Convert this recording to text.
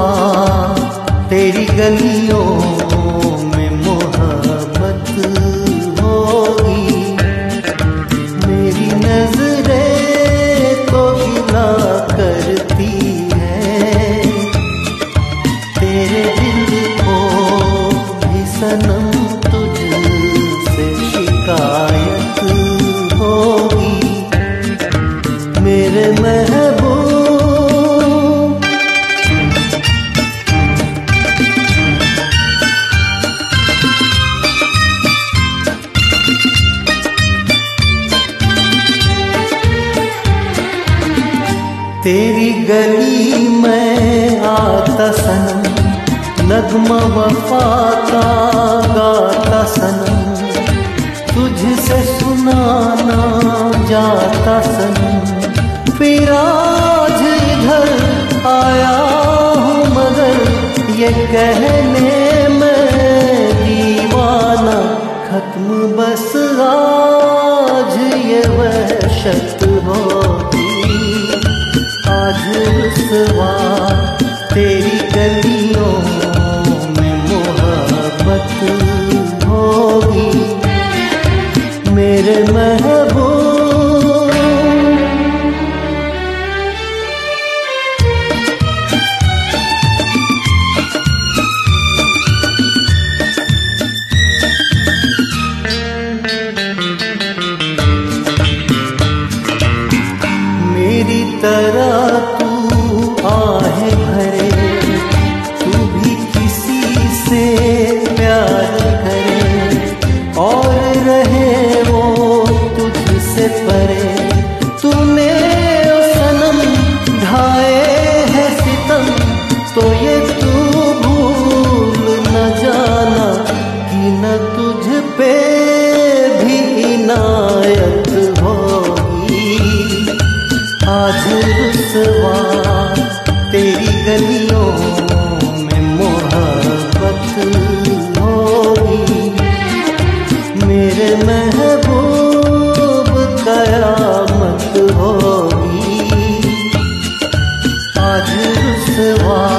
तेरी गलियों में मोहब्बत होगी। मेरी नजरें तो गिला करती है, तेरे दिल को भी सनम तुझसे शिकायत होगी। मेरे महबूब तेरी गली में आता सनम, नगमा वफा का गाता सनम, तुझसे सुनाना जाता सनम। फिर आज इधर आया हूँ मगर ये कहने में दीवाना, खत्म बस आज ये वहशत होगी। आज रुसवा तेरी गलियों में मोहब्बत होगी। मेरे महबूब मेरी तरह तू आहे भरे, तू भी किसी से प्यार करे और रहे वो तुझसे परे। तूने ओ सनम ढाए है सितम, तो ये तू भूल न जाना कि न तुझ पे भी इनायत होगी। आज रुसवा तेरी गलियों में मोहब्बत होगी। मेरे महबूब कयामत होगी। आज रुसवा